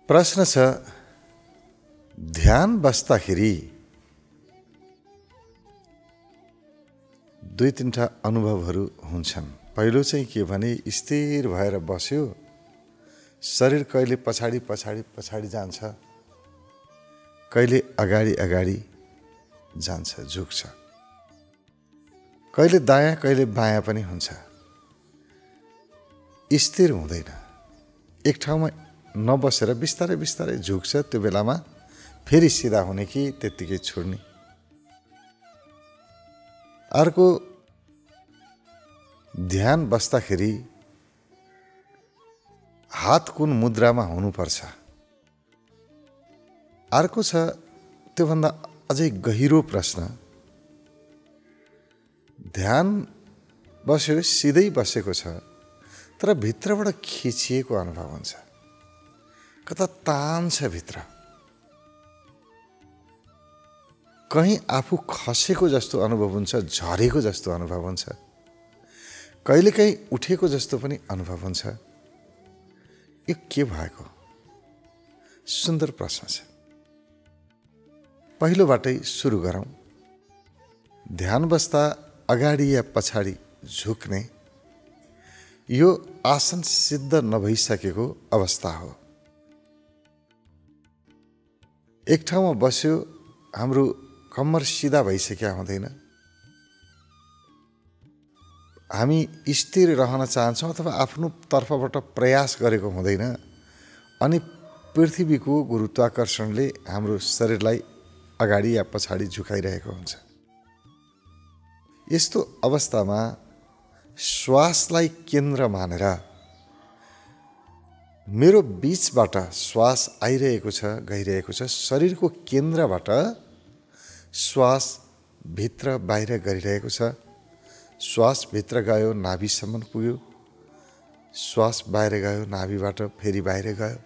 प्रश्न छ, ध्यान बस्दाखेरि दुई तीनटा अनुभवहरू हुन्छन्। पहिलो चाहिँ के भने स्थिर भएर बस्यो, शरीर कहिले पछाडि पछाडि पछाडि जान्छ, कहिले अगाडि अगाडि जान्छ, झुक्छ, कहिले दायाँ कहिले बायाँ पनि हुन्छ, स्थिर हुँदैन। एक ठाउँमा नबसेर बिस्तारै बिस्तारै झुक्छ, त्यो बेलामा फेरि सिधा हुने कि त्यत्तिकै छोड्ने। अर्को, ध्यान बस्दाखेरि हात कुन मुद्रामा हुनुपर्छ। अर्को छ त्योभन्दा अझै गहिरो प्रश्न, ध्यान बस्यो, सिधै बसेको छ, तर भित्रबाट खिचिएको अनुभव हुन्छ, कता तान्छ भित्र, कहीँ आफू खसेको जस्तो अनुभव हुन्छ, झरेको जस्तो अनुभव हुन्छ, कहिलेकाहीँ उठेको जस्तो पनि अनुभव हुन्छ। यो के भएको? सुन्दर प्रश्न छ। पहिलोबाटै सुरु गरौँ। ध्यान बस्दा अगाडि या पछाडि झुक्ने यो आसन सिद्ध नभइसकेको अवस्था हो। एक ठाउँमा बस्यो, हाम्रो कम्मर सिधा भइसक्या हुँदैन, हामी स्थिर रहन चाहन्छौँ अथवा आफ्नो तर्फबाट प्रयास गरेको हुँदैन, अनि पृथ्वीको गुरुत्वाकर्षणले हाम्रो शरीरलाई अगाडि या पछाडि झुकाइरहेको हुन्छ। यस्तो अवस्थामा श्वासलाई केन्द्र मानेर मेरो बीचबाट श्वास आइरहेको छ, गइरहेको छ, शरीरको केन्द्रबाट श्वास भित्र बाहिर गरिरहेको छ, श्वास भित्र गयो नाभिसम्म पुग्यो, श्वास बाहिर गयो नाभिबाट फेरि बाहिर गयो,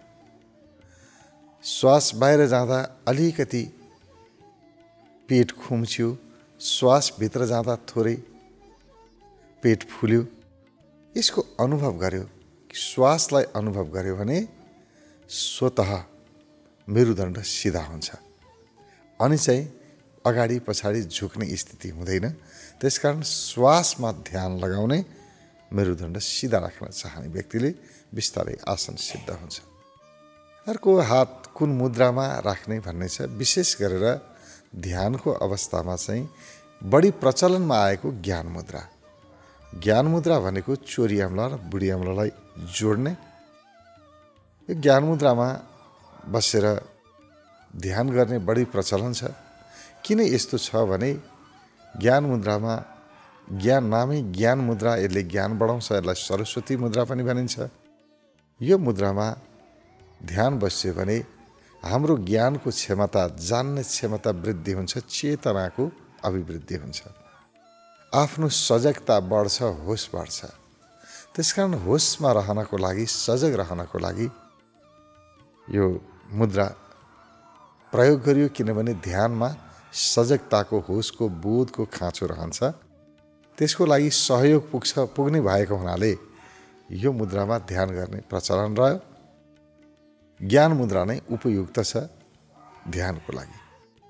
श्वास बाहिर जाँदा अलिकति पेट खुम्च्यो, श्वास भित्र जाँदा थोरै पेट फुल्यो। यसको अनुभव गर्यो, श्वासलाई अनुभव गर्यो भने स्वतः मेरुदण्ड सिधा हुन्छ, अनि चाहिँ अगाडि पछाडि झुक्ने स्थिति हुँदैन। त्यसकारण श्वासमा ध्यान लगाउने, मेरुदण्ड सिधा राख्न चाहने व्यक्तिले बिस्तारै आसन सिद्ध हुन्छ। अर्को, हात कुन मुद्रामा राख्ने भन्ने छ। विशेष गरेर ध्यानको अवस्थामा चाहिँ बढी प्रचलनमा आएको ज्ञान मुद्रा। ज्ञान मुद्रा भनेको चोरी अम्ला र बुढी अम्लालाई जोड्ने। यो ज्ञान मुद्रामा बसेर ध्यान गर्ने बढी प्रचलन छ। किन यस्तो छ भने ज्ञान मुद्रामा, ज्ञान नामै ज्ञान मुद्रा, यसले ज्ञान बढाउँछ, यसलाई सरस्वती मुद्रा पनि भनिन्छ। यो मुद्रामा ध्यान बस्यो भने हाम्रो ज्ञानको क्षमता, जान्ने क्षमता वृद्धि हुन्छ, चेतनाको अभिवृद्धि हुन्छ, आफ्नो सजगता बढ्छ, होस बढ्छ। त्यसकारण होसमा रहनको लागि, सजग रहनको लागि यो मुद्रा प्रयोग गरियो, किनभने ध्यानमा सजगताको, होसको, बोधको खाँचो रहन्छ। त्यसको लागि सहयोग पुग्ने भएको हुनाले यो मुद्रामा ध्यान गर्ने प्रचलन रह्यो। ज्ञान मुद्रा नै उपयुक्त छ ध्यानको लागि।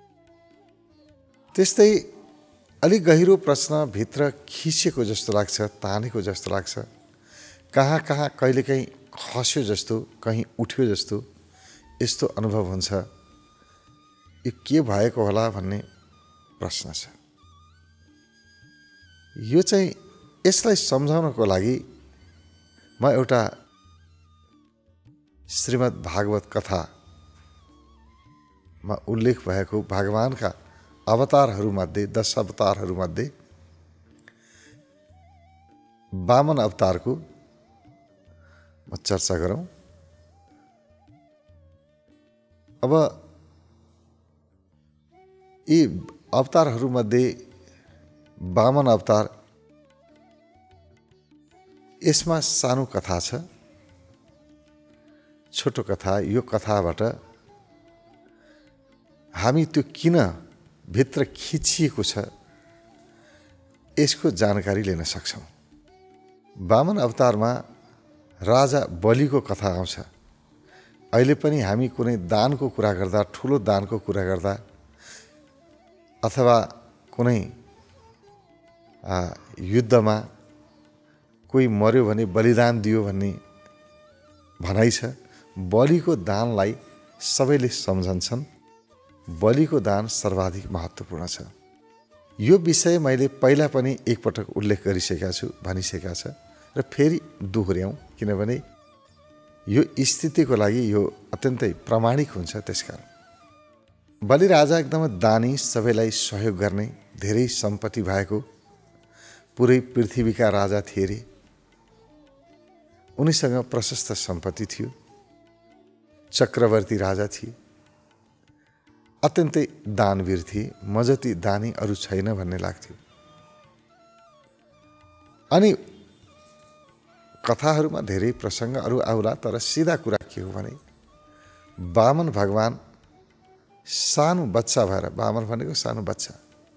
त्यस्तै अलिक गहिरो प्रश्न, भित्र खिचेको जस्तो लाग्छ, तानेको जस्तो लाग्छ, कहाँ कहाँ कहिलेकाहीँ खस्यो जस्तो, कहीँ उठ्यो जस्तो, यस्तो अनुभव हुन्छ। यो के भएको होला भन्ने प्रश्न छ। यो चाहिँ, यसलाई सम्झाउनको लागि म एउटा श्रीमद् भागवत कथामा उल्लेख भएको भगवानका अवतारहरूमध्ये, 10 अवतारहरूमध्ये वामन अवतारको म चर्चा गरौँ। अब यी अवतारहरूमध्ये वामन अवतार, यसमा सानो कथा छ, छोटो कथा। यो कथाबाट हामी त्यो किन भित्र खिचिएको छ यसको जानकारी लिन सक्छौँ। वामन अवतारमा राजा बलिको कथा आउँछ। अहिले पनि हामी कुनै दानको कुरा गर्दा, ठुलो दानको कुरा गर्दा अथवा कुनै युद्धमा कोही मर्यो भने बलिदान दियो भन्ने भनाइ छ। बलिको दानलाई सबैले सम्झन्छन्। बलिको दान सर्वाधिक महत्त्वपूर्ण छ। यो विषय मैले पहिला पनि एकपटक उल्लेख गरिसकेका छु, भनिसकेका छ र फेरि दोहोर्याउँ, किनभने यो स्थितिको लागि यो अत्यन्तै प्रामाणिक हुन्छ। त्यसकारण बलिराजा एकदमै दानी, सबैलाई सहयोग गर्ने, धेरै सम्पत्ति भएको पुरै पृथ्वीका राजा थिए रे। उनीसँग प्रशस्त सम्पत्ति थियो, चक्रवर्ती राजा थिए, अत्यन्तै दानवीर थिए। म जति दानी अरू छैन भन्ने लाग्थ्यो। अनि कथाहरूमा धेरै प्रसङ्गहरू आउला, तर सिधा कुरा के हो भने वामन भगवान सानो बच्चा भएर, वामन भनेको सानो बच्चा,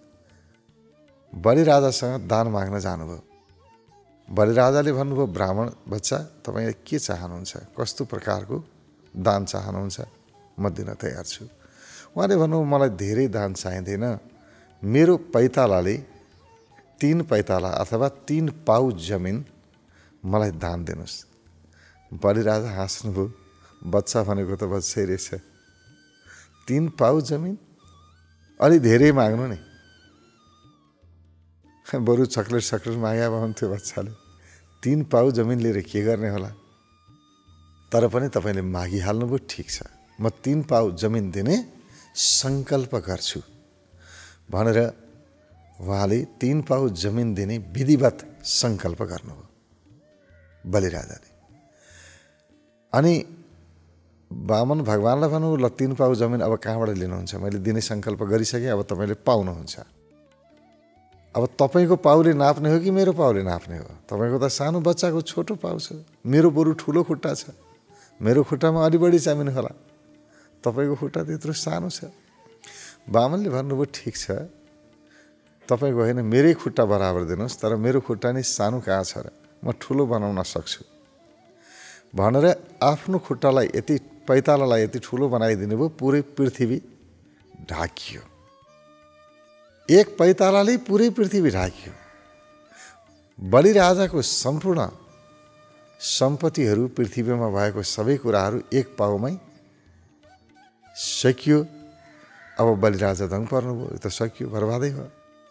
बलिराजासँग दान माग्न जानुभयो। बलिराजाले भन्नुभयो, ब्राह्मण बच्चा, तपाईले के चाहनुहुन्छ, कस्तो प्रकारको दान चाहनुहुन्छ, म दिन तयार छु। उहाँले भन्नुभयो, मलाई धेरै दान चाहिँदैन, मेरो पैतालाले 3 पैताला अथवा 3 पाउ जमिन मलाई दान दिनुहोस्। बलिराजा हाँस्नुभयो, बच्चा भनेको त बच्चै रहेछ, 3 पाउ जमिन, अलि धेरै माग्नु नि, बरु चक्लेट माग्या हुन्थ्यो बच्चाले। 3 पाउ जमिन लिएर के गर्ने होला, तर पनि तपाईँले मागिहाल्नुभयो, ठिक छ, म 3 पाउ जमिन दिने सङ्कल्प गर्छु भनेर उहाँले 3 पाउ जमिन दिने विधिवत सङ्कल्प गर्नुभयो बलिराजाले। अनि वामन भगवानलाई भन्नुभयो, ल 3 पाउ जमिन अब कहाँबाट लिनुहुन्छ, मैले दिने सङ्कल्प गरिसकेँ, अब तपाईँले पाउनुहुन्छ। अब तपाईँको पाउले नाप्ने हो कि मेरो पाउले नाप्ने हो? तपाईँको त सानो बच्चाको छोटो पाउ छ, मेरो बरु ठुलो खुट्टा छ, मेरो खुट्टामा अलि बढी जमिन होला, तपाईँको खुट्टा त्यत्रो सानो छ। वामनले भन्नुभयो, ठिक छ, तपाईँको होइन, मेरै खुट्टा बराबर दिनुहोस्, तर मेरो खुट्टा नै सानो कहाँ छ र, म ठुलो बनाउन सक्छु भनेर आफ्नो खुट्टालाई यति, पैतालालाई यति ठुलो बनाइदिनु भयो, पुरै पृथ्वी ढाकियो। 1 पैतालाले पुरै पृथ्वी ढाकियो। बलिराजाको सम्पूर्ण सम्पत्तिहरू, पृथ्वीमा भएको सबै कुराहरू 1 पाउमै सकियो। अब बलिराजा दङ पर्नुभयो, यो त सकियो, बर्बादै भयो।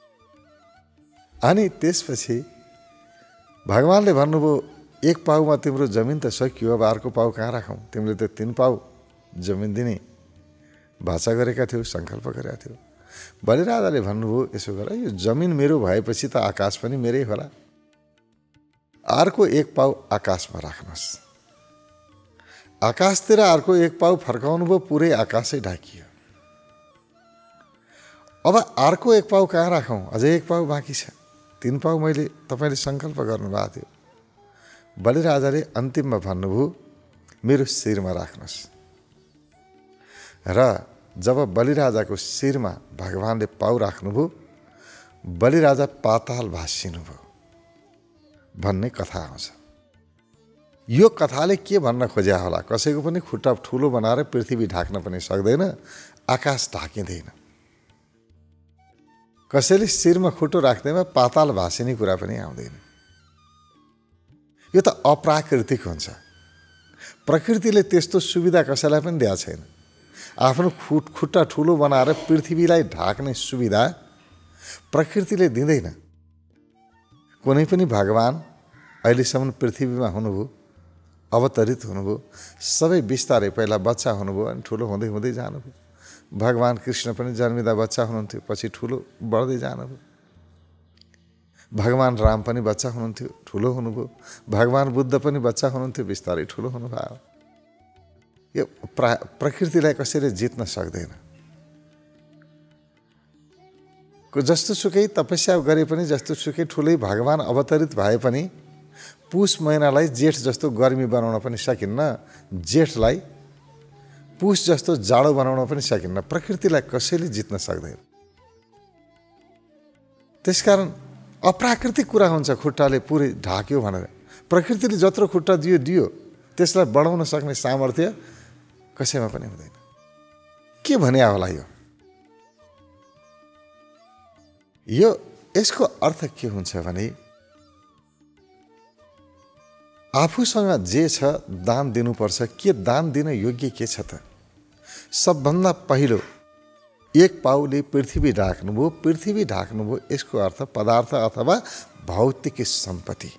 अनि त्यसपछि भगवानले भन्नुभयो, 1 पाउमा तिम्रो जमिन त सकियो, अब अर्को पाउ कहाँ राखौँ, तिमीले त 3 पाउ जमिन दिने भाषा गरेका थियौ, सङ्कल्प गरेका थियौ। बलिराजाले भन्नुभयो, यसो गर, यो जमिन मेरो भएपछि त आकाश पनि मेरै होला, अर्को 1 पाउ आकाशमा राख्नुहोस्। आकाशतिर अर्को 1 पाउ फर्काउनु भयो, पुरै आकाशै ढाकियो। अब अर्को 1 पाउ कहाँ राखौँ, अझै 1 पाउ बाँकी छ, 3 पाउ मैले, तपाईँले सङ्कल्प गर्नुभएको थियो। बलिराजाले अन्तिममा भन्नुभयो, मेरो शिरमा राख्नुहोस्। र जब बलिराजाको शिरमा भगवानले पाउ राख्नुभयो, बलिराजा पाताल भासिनुभयो भन्ने कथा आउँछ। यो कथाले के भन्न खोज्या होला, कसैको पनि खुट्टा ठुलो बनाएर पृथ्वी ढाक्न पनि सक्दैन, आकाश ढाकिँदैन। कसैले शिरमा खुट्टो राख्दैमा पाताल भासिने कुरा पनि आउँदैन। यो त अप्राकृतिक हुन्छ। प्रकृतिले त्यस्तो सुविधा कसैलाई पनि दिएको छैन। आफ्नो खुट्टा ठुलो बनाएर पृथ्वीलाई ढाक्ने सुविधा प्रकृतिले दिँदैन। कुनै पनि भगवान अहिलेसम्म पृथ्वीमा हुनुभयो, अवतरित हुनुभयो, सबै बिस्तारै पहिला बच्चा हुनुभयो, अनि ठुलो हुँदै हुँदै जानुभयो। भगवान कृष्ण पनि जन्मिँदा बच्चा हुनुहुन्थ्यो, पछि ठुलो बढ्दै जानुभयो। भगवान राम पनि बच्चा हुनुहुन्थ्यो, ठुलो हुनुभयो। भगवान बुद्ध पनि बच्चा हुनुहुन्थ्यो, बिस्तारै ठुलो हुनुभयो। यो प्रकृतिलाई कसैले जित्न सक्दैन। जस्तो सुकै तपस्या गरे पनि, जस्तो सुकै ठुलै भगवान अवतरित भए पनि पुष महिनालाई जेठ जस्तो गर्मी बनाउन पनि सकिन्न, जेठलाई पुष जस्तो जाडो बनाउन पनि सकिन्न। प्रकृतिलाई कसैले जित्न सक्दैन। त्यसकारण अप्राकृतिक कुरा हुन्छ खुट्टाले पुरै ढाक्यो भनेर। प्रकृतिले जत्रो खुट्टा दियो, त्यसलाई बढाउन सक्ने सामर्थ्य कसैमा पनि हुँदैन। के भने होला यो यसको अर्थ के हुन्छ भने आफूसँग जे छ दान दिनुपर्छ। के दान दिन योग्य के छ त? सबभन्दा पहिलो एक पाउले पृथ्वी ढाक्नुभयो। पृथ्वी ढाक्नुभयो यसको अर्थ पदार्थ अथवा भौतिक सम्पत्ति।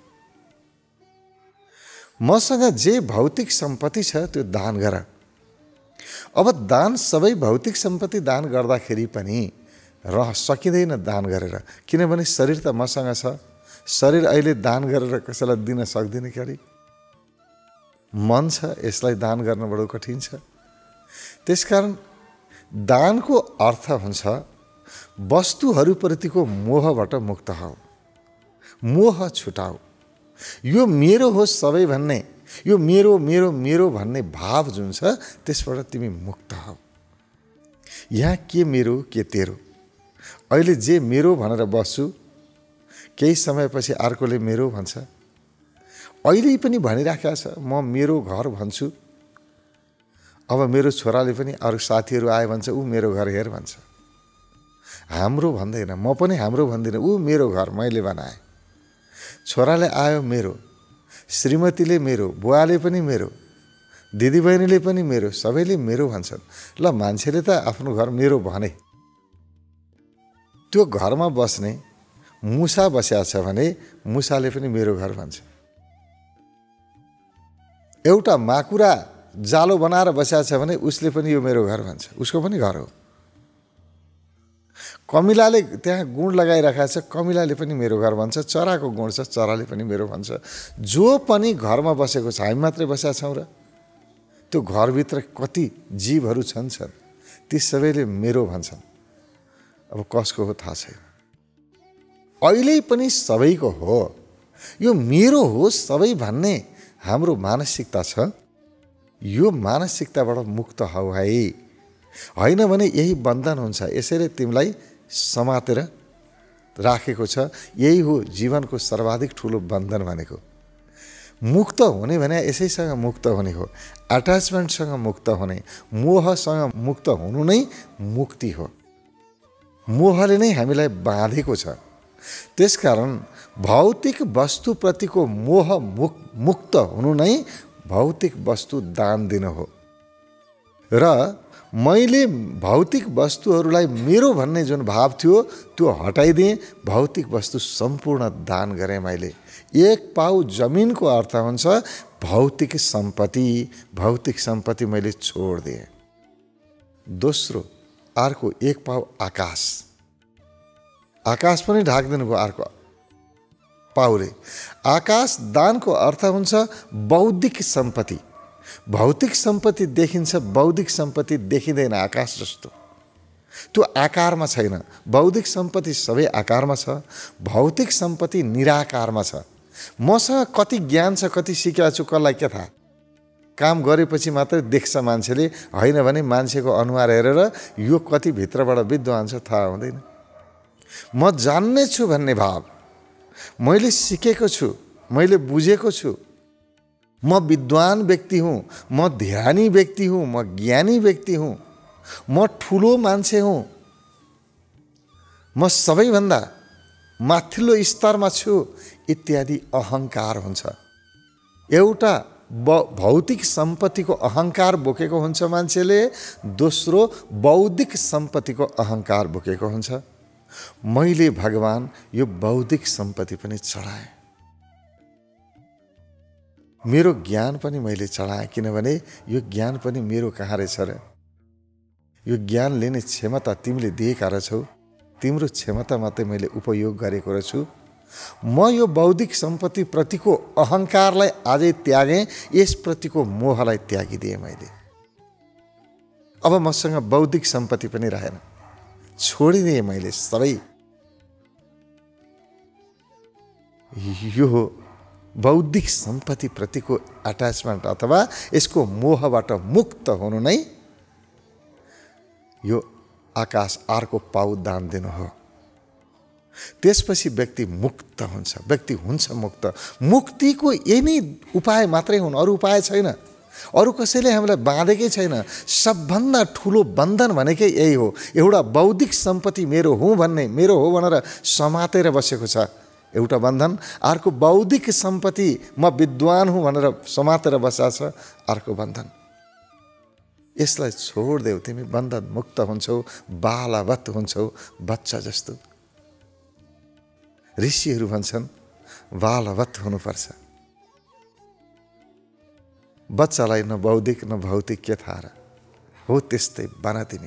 मसँग जे भौतिक सम्पत्ति छ त्यो दान गर। अब दान सबै भौतिक सम्पत्ति दान गर्दाखेरि पनि रह सकिँदैन दान गरेर, किनभने शरीर त मसँग छ। शरीर अहिले दान गरेर कसैलाई दिन सक्दिनँ क्यारे? मन छ, यसलाई दान गर्न बडो कठिन छ। त्यसकारण दानको अर्थ हुन्छ वस्तुहरूप्रतिको मोहबाट मुक्त हौ, मोह छुटाऊ। यो मेरो हो सबै भन्ने, यो मेरो मेरो मेरो भन्ने भाव जुन छ त्यसबाट तिमी मुक्त हौ। यहाँ के मेरो के तेरो, अहिले जे मेरो भनेर बस्छु, केही समयपछि अर्कोले मेरो भन्छ। अहिले पनि भनिराखेको छ म मेरो घर भन्छु। अब मेरो छोराले पनि अरू साथीहरू आए भन्छ ऊ मेरो घर हेर भन्छ। हाम्रो भन्दैन, म पनि हाम्रो भन्दिनँ, ऊ मेरो घर मैले बनाएँ। छोराले आयो मेरो, श्रीमतीले मेरो, बुवाले पनि मेरो, दिदीबहिनीले पनि मेरो, सबैले मेरो भन्छन्। ल मान्छेले त आफ्नो घर मेरो भने, त्यो घरमा बस्ने मुसा बस्या छ भने मुसाले पनि मेरो घर भन्छ। एउटा माकुरा जालो बनाएर बस्या छ भने उसले पनि यो मेरो घर भन्छ, उसको पनि घर हो। कमिलाले त्यहाँ गुण लगाइराखेको छ, कमिलाले पनि मेरो घर भन्छ। चराको गुण छ, चराले पनि मेरो भन्छ। जो पनि घरमा बसेको छ, हामी मात्रै बसेका छौँ र? त्यो घरभित्र कति जीवहरू छन्, ती सबैले मेरो भन्छन्। अब कसको हो थाहा छैन। अहिले पनि सबैको हो, यो मेरो हो सबै भन्ने हाम्रो मानसिकता छ। यो मानसिकताबाट मुक्त हौ है, होइन भने यही बन्धन हुन्छ। यसैले तिमीलाई समातेर राखेको छ। यही हो जीवनको सर्वाधिक ठुलो बन्धन भनेको। मुक्त हुने भने यसैसँग मुक्त हुने हो, अट्याचमेन्टसँग मुक्त हुने, मोहसँग मुक्त हुनु नै मुक्ति हो। मोहले नै हामीलाई बाँधेको छ। त्यसकारण भौतिक वस्तुप्रतिको मोह मुक्त हुनु नै भौतिक वस्तु दान दिन हो। र मैले भौतिक वस्तुहरूलाई मेरो भन्ने जुन भाव थियो त्यो हटाइदिएँ, भौतिक वस्तु सम्पूर्ण दान गरेँ मैले। एक पाउ जमिनको अर्थ हुन्छ भौतिक सम्पत्ति, भौतिक सम्पत्ति मैले छोडिदिएँ। दोस्रो अर्को एक पाउ आकाश, आकाश पनि ढाक्दिनु भयो अर्को पाउले। आकाश दानको अर्थ हुन्छ बौद्धिक सम्पत्ति। भौतिक सम्पत्ति देखिन्छ, बौद्धिक सम्पत्ति देखिँदैन आकाश जस्तो। त्यो आकारमा छैन। बौद्धिक सम्पत्ति सबै आकारमा छ, भौतिक सम्पत्ति निराकारमा छ। मसँग कति ज्ञान छ, कति सिकेको छु, कसलाई के थाहा? काम गरेपछि मात्रै देख्छ मान्छेले, होइन भने मान्छेको अनुहार हेरेर यो कति भित्रबाट विद्वान छ थाहा हुँदैन। म जान्ने छु भन्ने भाव, मैले सिकेको छु, मैले बुझेको छु, म विद्वान व्यक्ति हुँ, म ध्यानी व्यक्ति हुँ, म ज्ञानी व्यक्ति हुँ, म ठुलो मान्छे हुँ, म सबैभन्दा माथिल्लो स्तरमा छु इत्यादि अहङ्कार हुन्छ। एउटा भौतिक सम्पत्तिको अहङ्कार बोकेको हुन्छ मान्छेले, दोस्रो बौद्धिक सम्पत्तिको अहङ्कार बोकेको हुन्छ। मैले भगवान यो बौद्धिक सम्पत्ति पनि चढाएँ, मेरो ज्ञान पनि मैले चढाएँ, किनभने यो ज्ञान पनि मेरो कहाँ रहेछ र? यो ज्ञान लिने क्षमता तिमीले दिएका रहेछौ, तिम्रो क्षमता मात्रै मैले उपयोग गरेको रहेछु। म यो बौद्धिक सम्पत्ति प्रतिको अहङ्कारलाई आजै त्यागेँ, यसप्रतिको मोहलाई त्यागिदिएँ मैले। अब मसँग बौद्धिक सम्पत्ति पनि रहेन, छोडिदिएँ मैले सबै। यो बौद्धिक सम्पत्ति प्रतिको अट्याचमेन्ट अथवा यसको मोहबाट मुक्त हुनु नै यो आकाश अर्को पाउ दान दिनु हो। त्यसपछि व्यक्ति मुक्त हुन्छ, व्यक्ति हुन्छ मुक्त। मुक्तिको यही नै उपाय मात्रै हुन्, अरू उपाय छैन। अरू कसैले हामीलाई बाँधेकै छैन। सबभन्दा ठुलो बन्धन भनेकै यही हो, एउटा बौद्धिक सम्पत्ति मेरो हो भनेर समातेर बसेको छ एउटा बन्धन। अर्को बौद्धिक सम्पत्ति म विद्वान हुँ भनेर समातेर बसेको छ अर्को बन्धन। यसलाई छोडिदेऊ, तिमी बन्धन मुक्त हुन्छौ, बालवत हुन्छौ, बच्चा जस्तो। ऋषिहरू भन्छन् बालवत हुनुपर्छ। बच्चालाई न बौद्धिक न भौतिक के थाहा र, हो त्यस्तै बना तिमी।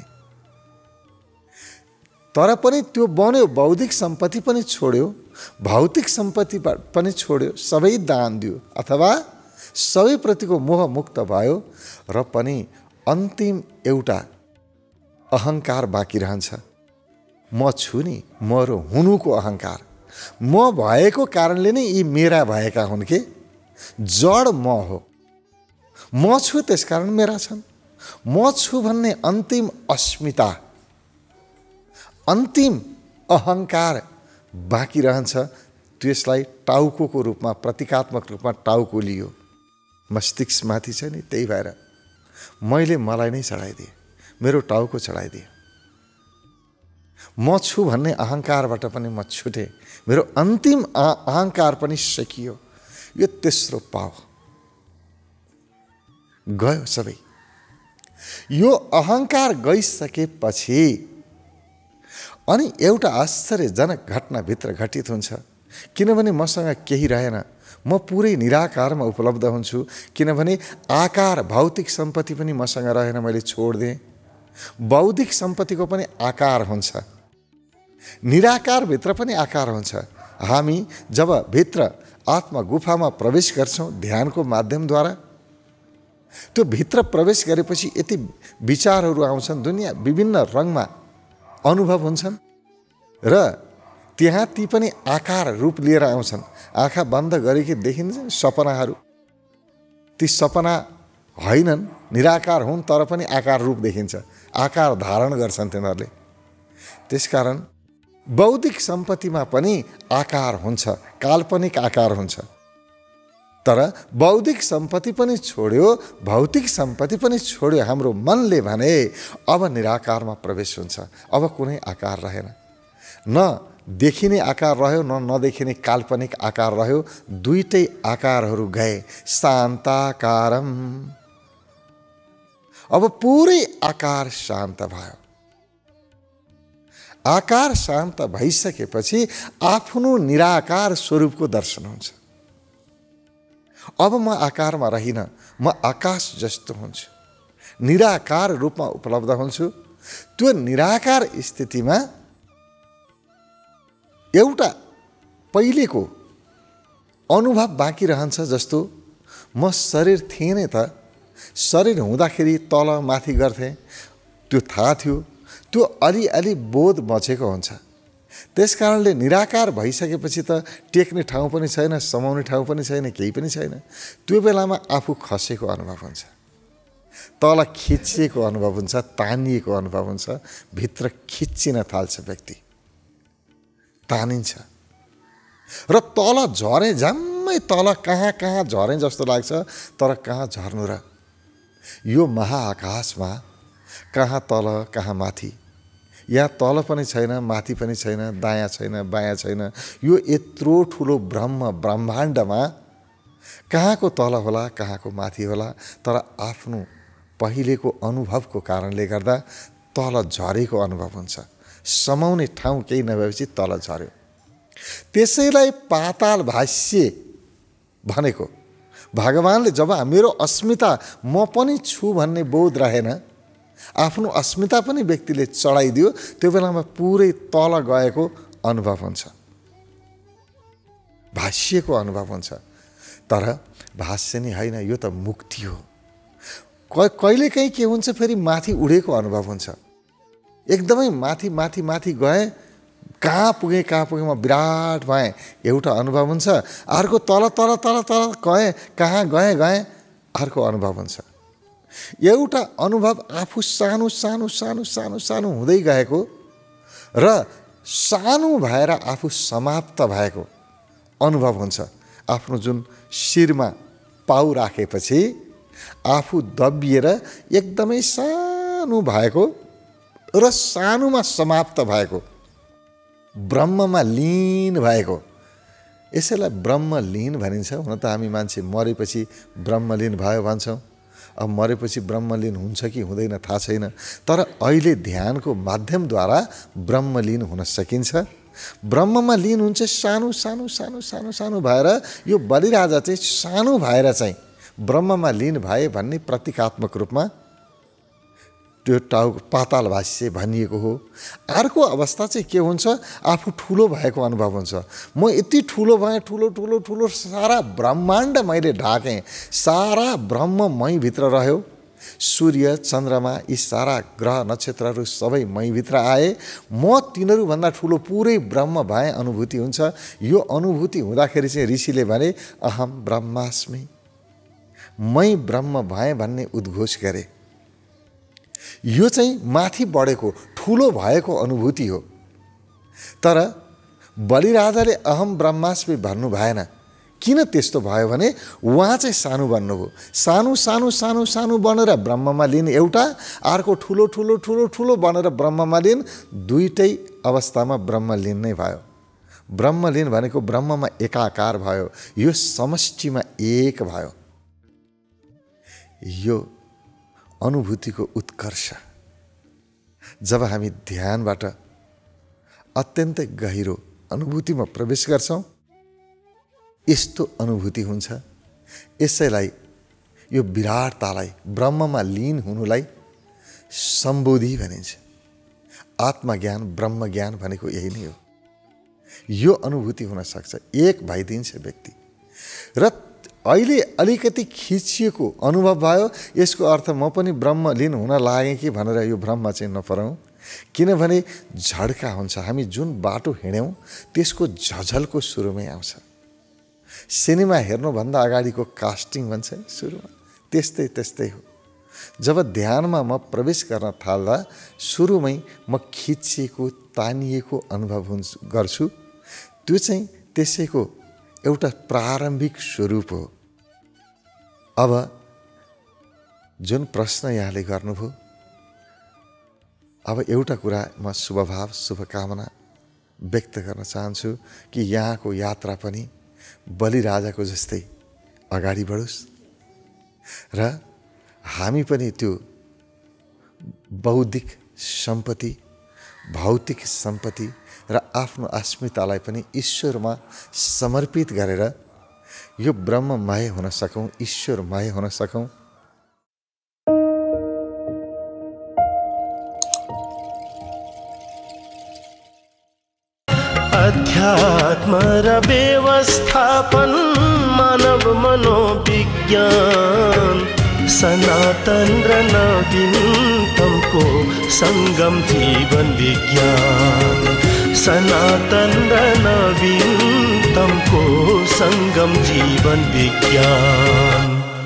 तर पनि त्यो बन्यो, बौद्धिक सम्पत्ति पनि छोड्यो, भौतिक सम्पत्ति पनि छोड्यो, सबै दान दियो अथवा सबैप्रतिको मोह मुक्त भयो र पनि अन्तिम एउटा अहङ्कार बाँकी रहन्छ। म छु नि, मेरो हुनुको अहङ्कार। म भएको कारणले नै यी मेरा भएका हुन् के, जड म हो। म छु त्यसकारण मेरा छन्। म छु भन्ने अन्तिम अस्मिता, अन्तिम अहङ्कार बाँकी रहन्छ। त्यसलाई टाउको रूपमा, प्रतीकात्मक रूपमा टाउको लियो, मस्तिष्कमाथि छ नि, त्यही भएर मैले मलाई नै चढाइदिएँ, मेरो टाउको चढाइदिएँ। म छु भन्ने अहङ्कारबाट पनि म छुटेँ, मेरो अन्तिम अहङ्कार पनि सकियो। यो तेस्रो पाउ गयो सबै। यो अहङ्कार गइसकेपछि अनि एउटा आश्चर्यजनक घटना भित्र घटित हुन्छ। किनभने मसँग केही रहेन, म पुरै निराकारमा उपलब्ध हुन्छु। किनभने आकार, भौतिक सम्पत्ति पनि मसँग रहेन, मैले छोडिदिएँ। बौद्धिक सम्पत्तिको पनि आकार हुन्छ, निराकारभित्र पनि आकार हुन्छ। हामी जब भित्र आत्मा गुफामा प्रवेश गर्छौँ ध्यानको माध्यमद्वारा, त्यो भित्र प्रवेश गरेपछि यति विचारहरू आउँछन्, दुनियाँ विभिन्न रङमा अनुभव हुन्छन् र त्यहाँ ती पनि आकार रूप लिएर आउँछन्। आँखा बन्द गरेकी देखिन्छ सपनाहरू, ती सपना होइनन्, निराकार हुन् तर पनि आकार रूप देखिन्छ, आकार धारण गर्छन् तिनीहरूले। त्यसकारण बौद्धिक सम्पत्तिमा पनि आकार हुन्छ, काल्पनिक आकार हुन्छ। तर बौद्धिक सम्पत्ति पनि छोड्यो, भौतिक सम्पत्ति पनि छोड्यो हाम्रो मनले भने अब निराकारमा प्रवेश हुन्छ। अब कुनै आकार रहेन, न देखिने आकार रह्यो न नदेखिने काल्पनिक आकार रह्यो, दुईटै आकारहरू गए। शान्ताकारम, अब पुरै आकार शान्त भयो। आकार शान्त भइसकेपछि आफ्नो निराकार स्वरूपको दर्शन हुन्छ। अब म आकारमा रहिन, म आकाश जस्तो हुन्छु, निराकार रूपमा उपलब्ध हुन्छु। त्यो निराकार स्थितिमा एउटा पहिलेको अनुभव बाँकी रहन्छ। जस्तो म शरीर थिएँ नै त, शरीर हुँदाखेरि तल माथि गर्थेँ, त्यो थाहा थियो, त्यो अलिअलि बोध बचेको हुन्छ। त्यसकारणले निराकार भइसकेपछि त टेक्ने ठाउँ पनि छैन, समाउने ठाउँ पनि छैन, केही पनि छैन। त्यो बेलामा आफू खसेको अनुभव हुन्छ, तल खिचिएको अनुभव हुन्छ, तानिएको अनुभव हुन्छ, भित्र खिच्चिन थाल्छ व्यक्ति, तानिन्छ र तल झरे, झम्मै तल कहाँ कहाँ झरे जस्तो लाग्छ, तर कहाँ झर्नु र। यो महाआकाशमा कहाँ तल कहाँ माथि, यहाँ तल पनि छैन, माथि पनि छैन, दायाँ छैन, बायाँ छैन। यो यत्रो ठुलो ब्रह्माण्डमा कहाँको तल होला, कहाँको माथि होला, तर आफ्नो पहिलेको अनुभवको कारणले गर्दा तल झरेको अनुभव हुन्छ। समाउने ठाउँ केही नभएपछि तल झर्यो। त्यसैलाई पाताल भाष्य भनेको। भगवानले जब मेरो अस्मिता म पनि छु भन्ने बोध रहेन, आफ्नो अस्मिता पनि व्यक्तिले चढाइदियो, त्यो बेलामा पुरै तल गएको अनुभव हुन्छ, भाष्यको अनुभव हुन्छ। तर भाष्य नै होइन, यो त मुक्ति हो। कहिलेकाहीँ के हुन्छ, फेरि माथि उडेको अनुभव हुन्छ। एकदमै माथि माथि माथि गएँ, कहाँ पुगेँ म विराट भएँ, एउटा अनुभव हुन्छ। अर्को तल तल तल तल गएँ, कहाँ गएँ अर्को अनुभव हुन्छ। एउटा अनुभव आफू सानो सानो सानो सानो सानो हुँदै गएको र सानो भएर आफू समाप्त भएको अनुभव हुन्छ। आफ्नो जुन शिरमा पाउ राखेपछि आफू दबिएर एकदमै सानो भएको र सानोमा समाप्त भएको, ब्रह्ममा लीन भएको, यसैलाई ब्रह्मलीन भनिन्छ। हुन त हामी मान्छे मरेपछि ब्रह्मलीन भयो भन्छौँ। अब मरेपछि ब्रह्मलीन हुन्छ कि हुँदैन थाहा छैन, तर अहिले ध्यानको माध्यमद्वारा ब्रह्मलीन हुन सकिन्छ। ब्रह्ममा लीन हुन्छ, सानो सानो सानो सानो सानो भएर यो बलिराजा चाहिँ सानो भएर चाहिँ ब्रह्ममा लीन भए भन्ने प्रतीकात्मक रूपमा त्यो पाताल भाष्य भनिएको हो। अर्को अवस्था चाहिँ के हुन्छ, आफू ठुलो भएको अनुभव हुन्छ। म यति ठुलो भएँ, ठुलो ठुलो ठुलो सारा ब्रह्माण्ड मैले ढाकेँ, सारा ब्रह्म मैभित्र रह्यो। सूर्य चन्द्रमा यी सारा ग्रह नक्षत्रहरू सबै मैभित्र आए, म तिनीहरूभन्दा ठुलो पुरै ब्रह्म भए अनुभूति हुन्छ। यो अनुभूति हुँदाखेरि चाहिँ ऋषिले भने अहम ब्रह्मास्मि, मै ब्रह्म भएँ भन्ने उद्घोष गरे। यो चाहिँ माथि बढेको ठुलो भएको अनुभूति हो। तर बलिराजाले अहम ब्रह्मास्मि भन्नु भएन। किन त्यस्तो भयो भने उहाँ चाहिँ सानो बन्नुभयो। सानो सानो सानो सानो बनेर ब्रह्ममा लीन एउटा, अर्को ठुलो ठुलो ठुलो ठुलो बनेर ब्रह्ममा लीन, दुईटै अवस्थामा ब्रह्मलीन नै भयो। ब्रह्मलीन भनेको ब्रह्ममा एकाकार भयो, यो समष्टिमा एक भयो। यो अनुभूतिको उत्कर्ष जब हामी ध्यानबाट अत्यन्तै गहिरो अनुभूतिमा प्रवेश गर्छौँ, यस्तो अनुभूति हुन्छ। यसैलाई यो विराटतालाई, ब्रह्ममा लीन हुनुलाई सम्बोधि भनिन्छ। आत्मज्ञान ब्रह्मज्ञान भनेको यही नै हो। यो अनुभूति हुन सक्छ, एक भइदिन्छ व्यक्ति। र अहिले अलिकति खिचिएको अनुभव भयो, यसको अर्थ म पनि ब्रह्मलीन हुन लागेँ कि भनेर यो भ्रममा चाहिँ नपरौँ। किनभने झड्का हुन्छ। हामी जुन बाटो हिँड्यौँ त्यसको झझल्को सुरुमै आउँछ। सिनेमा हेर्नुभन्दा अगाडिको कास्टिङ भन्छ सुरुमा, त्यस्तै त्यस्तै हो। जब ध्यानमा म प्रवेश गर्न थाल्दा सुरुमै म खिचिएको तानिएको अनुभव गर्छु। त्यो चाहिँ त्यसैको एउटा प्रारम्भिक स्वरूप हो। अब जुन प्रश्न यहाँले गर्नुभयो, अब एउटा कुरा म शुभभाव शुभकामना व्यक्त गर्न चाहन्छु कि यहाँको यात्रा पनि बलिराजाको जस्तै अगाडि बढोस् र हामी पनि त्यो बौद्धिक सम्पत्ति, भौतिक सम्पत्ति र आफ्नो अस्मितालाई पनि ईश्वरमा समर्पित गरेर यो ब्रह्ममय हुन सकौँ, ईश्वरमय हुन सकौँ। अध्यात्म र व्यवस्थापन मानव मनोविज्ञान सनातन र नवीनतमको संगम जीवन विज्ञान सनातन र नवीनतमको संगम जीवन विज्ञान।